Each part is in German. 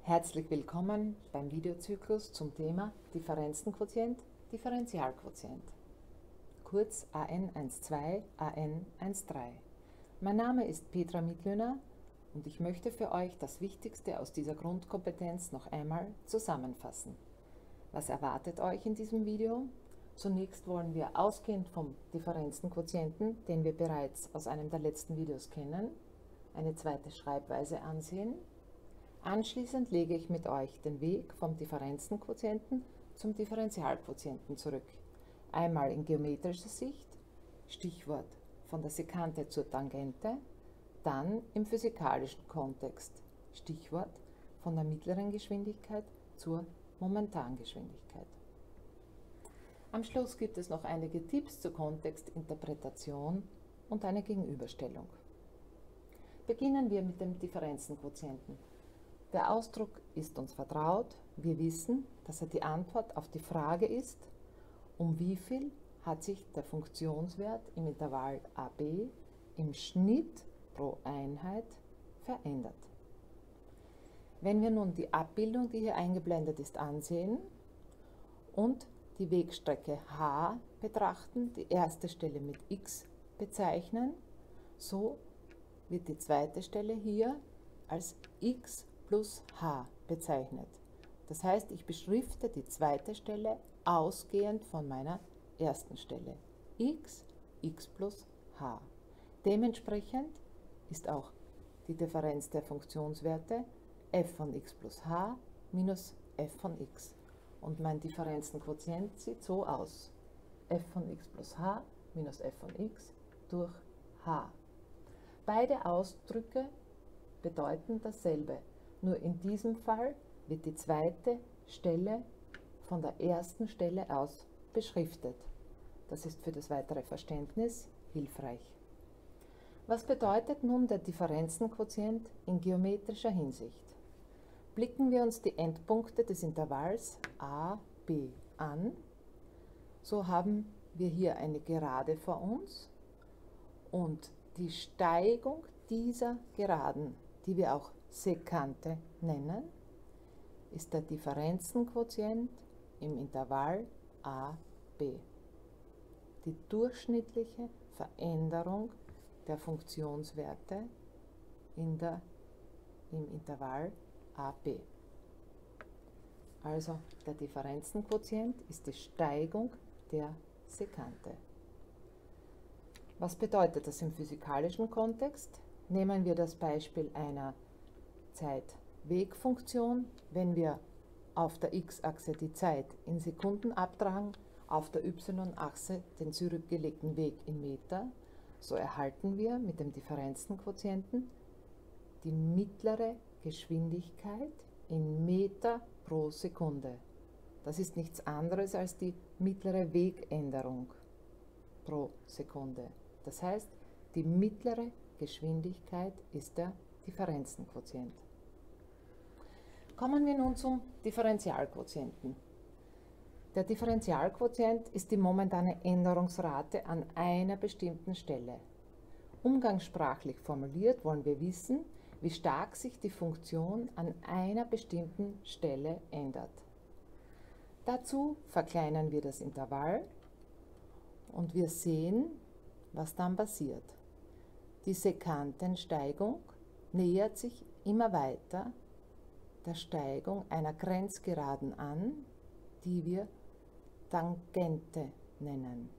Herzlich willkommen beim Videozyklus zum Thema Differenzenquotient, Differentialquotient, kurz AN12, AN13. Mein Name ist Petra Mitlöhner und ich möchte für euch das Wichtigste aus dieser Grundkompetenz noch einmal zusammenfassen. Was erwartet euch in diesem Video? Zunächst wollen wir ausgehend vom Differenzenquotienten, den wir bereits aus einem der letzten Videos kennen, eine zweite Schreibweise ansehen. Anschließend lege ich mit euch den Weg vom Differenzenquotienten zum Differentialquotienten zurück. Einmal in geometrischer Sicht, Stichwort von der Sekante zur Tangente, dann im physikalischen Kontext, Stichwort von der mittleren Geschwindigkeit zur Momentangeschwindigkeit. Am Schluss gibt es noch einige Tipps zur Kontextinterpretation und eine Gegenüberstellung. Beginnen wir mit dem Differenzenquotienten. Der Ausdruck ist uns vertraut. Wir wissen, dass er die Antwort auf die Frage ist, um wie viel hat sich der Funktionswert im Intervall AB im Schnitt pro Einheit verändert. Wenn wir nun die Abbildung, die hier eingeblendet ist, ansehen und die Wegstrecke h betrachten, die erste Stelle mit x bezeichnen, so wird die zweite Stelle hier als x plus h bezeichnet. Das heißt, ich beschrifte die zweite Stelle ausgehend von meiner ersten Stelle. X plus h. Dementsprechend ist auch die Differenz der Funktionswerte f von x plus h minus f von x. Und mein Differenzenquotient sieht so aus. f von x plus h minus f von x durch h. Beide Ausdrücke bedeuten dasselbe. Nur in diesem Fall wird die zweite Stelle von der ersten Stelle aus beschriftet. Das ist für das weitere Verständnis hilfreich. Was bedeutet nun der Differenzenquotient in geometrischer Hinsicht? Blicken wir uns die Endpunkte des Intervalls a, b an, so haben wir hier eine Gerade vor uns und die Steigung dieser Geraden, die wir auch Sekante nennen, ist der Differenzenquotient im Intervall a, b. Die durchschnittliche Veränderung der Funktionswerte im Intervall a, b. Also der Differenzenquotient ist die Steigung der Sekante. Was bedeutet das im physikalischen Kontext? Nehmen wir das Beispiel einer Zeit-Weg-Funktion. Wenn wir auf der x-Achse die Zeit in Sekunden abtragen, auf der y-Achse den zurückgelegten Weg in Meter, so erhalten wir mit dem Differenzenquotienten die mittlere Geschwindigkeit in Meter pro Sekunde. Das ist nichts anderes als die mittlere Wegänderung pro Sekunde. Das heißt, die mittlere Geschwindigkeit ist der Differenzenquotient. Kommen wir nun zum Differentialquotienten. Der Differentialquotient ist die momentane Änderungsrate an einer bestimmten Stelle. Umgangssprachlich formuliert wollen wir wissen, wie stark sich die Funktion an einer bestimmten Stelle ändert. Dazu verkleinern wir das Intervall und wir sehen, was dann passiert. Die Sekantensteigung nähert sich immer weiter der Steigung einer Grenzgeraden an, die wir Tangente nennen.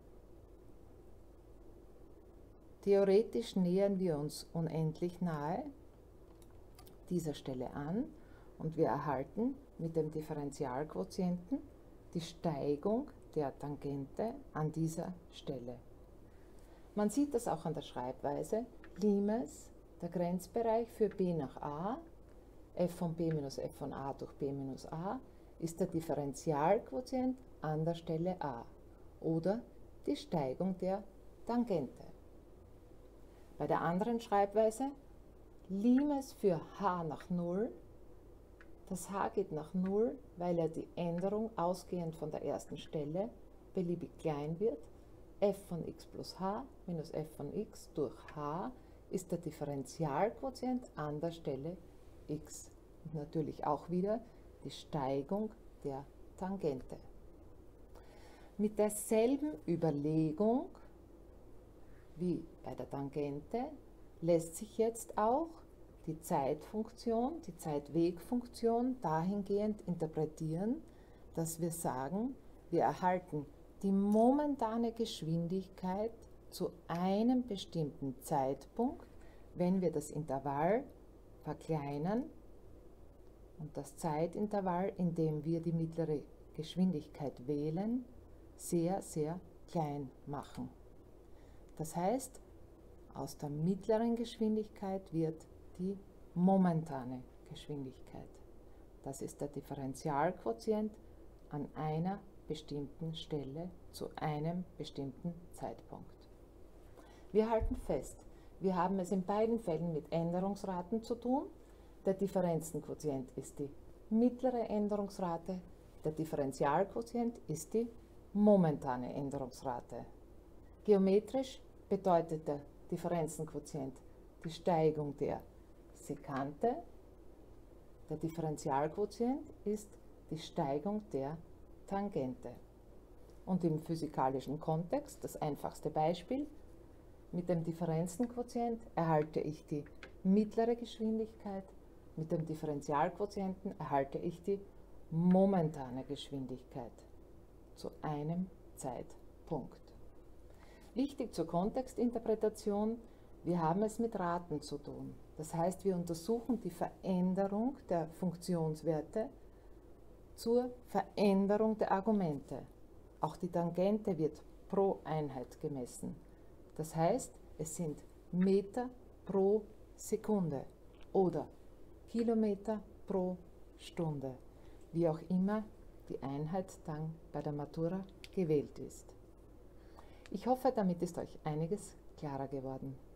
Theoretisch nähern wir uns unendlich nahe dieser Stelle an und wir erhalten mit dem Differentialquotienten die Steigung der Tangente an dieser Stelle. Man sieht das auch an der Schreibweise. Limes, der Grenzbereich für b nach a, f von b minus f von a durch b minus a, ist der Differentialquotient an der Stelle a oder die Steigung der Tangente. Bei der anderen Schreibweise, Limes für h nach 0, das h geht nach 0, weil ja die Änderung ausgehend von der ersten Stelle beliebig klein wird. f von x plus h minus f von x durch h ist der Differentialquotient an der Stelle x. und natürlich auch wieder die Steigung der Tangente. Mit derselben Überlegung wie bei der Tangente lässt sich jetzt auch die Zeitfunktion, die Zeitwegfunktion dahingehend interpretieren, dass wir sagen, wir erhalten die momentane Geschwindigkeit zu einem bestimmten Zeitpunkt, wenn wir das Intervall verkleinern und das Zeitintervall, in dem wir die mittlere Geschwindigkeit wählen, sehr, sehr klein machen. Das heißt, aus der mittleren Geschwindigkeit wird die momentane Geschwindigkeit. Das ist der Differentialquotient an einer bestimmten Stelle zu einem bestimmten Zeitpunkt. Wir halten fest, wir haben es in beiden Fällen mit Änderungsraten zu tun. Der Differenzenquotient ist die mittlere Änderungsrate, der Differentialquotient ist die momentane Änderungsrate. Geometrisch bedeutet der Differenzenquotient die Steigung der Sekante, der Differentialquotient ist die Steigung der Tangente. Und im physikalischen Kontext, das einfachste Beispiel, mit dem Differenzenquotient erhalte ich die mittlere Geschwindigkeit, mit dem Differentialquotienten erhalte ich die momentane Geschwindigkeit zu einem Zeitpunkt. Wichtig zur Kontextinterpretation, wir haben es mit Raten zu tun. Das heißt, wir untersuchen die Veränderung der Funktionswerte zur Veränderung der Argumente. Auch die Tangente wird pro Einheit gemessen. Das heißt, es sind Meter pro Sekunde oder Kilometer pro Stunde, wie auch immer die Einheit dann bei der Matura gewählt ist. Ich hoffe, damit ist euch einiges klarer geworden.